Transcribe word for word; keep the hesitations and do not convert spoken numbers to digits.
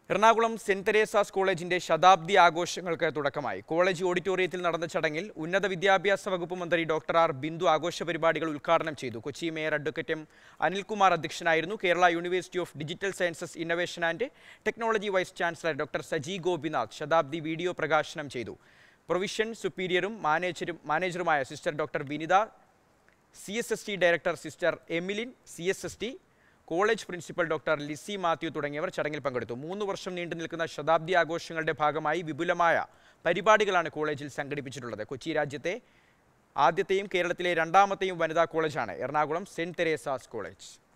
Ernakulam saint Teresa's കോളേജിന്റെ ശതാബ്ദി ആഘോഷങ്ങൾക്ക് തുടക്കമായി. കോളേജ് ഓഡിറ്റോറിയത്തിൽ നടന്ന ചടങ്ങിൽ ഉന്നത വിദ്യാഭ്യാസ വകുപ്പ് മന്ത്രി ഡോക്ടർ ആർ ബിന്ദു ആഘോഷ പരിപാടികൾ ഉദ്ഘാടനം ചെയ്തു. Kochi mayor advocate M Anilkumar അധ്യക്ഷനായിരുന്നു. Kerala university of digital sciences innovation and technology vice chancellor doctor Saji Gopinath ശതാബ്ദി വീഡിയോ പ്രകാശനം ചെയ്തു. പ്രൊവിഷൻ സുപ്പീരിയറും മാനേജരും മാനേജറുമായ sister doctor Vinitha, C S S T director sister Emiline, C S S T college principal doctor Lissy Mathew തുടങ്ങിയവർ ചടങ്ങിൽ പങ്കെടുത്തു. മൂന്ന് വർഷം നീണ്ടു നിൽക്കുന്ന ശതാബ്ദി ആഘോഷങ്ങളുടെ ഭാഗമായി വിപുലമായ പരിപാടികളാണ് കോളേജിൽ സംഘടിപ്പിച്ചിട്ടുള്ളത്. കൊച്ചി രാജ്യത്തെ ആദ്യത്തെയും കേരളത്തിലെ രണ്ടാമത്തെയും വനിതാ കോളേജാണ് എറണാകുളം സെന്റ് തെരേസാസ് കോളേജ്.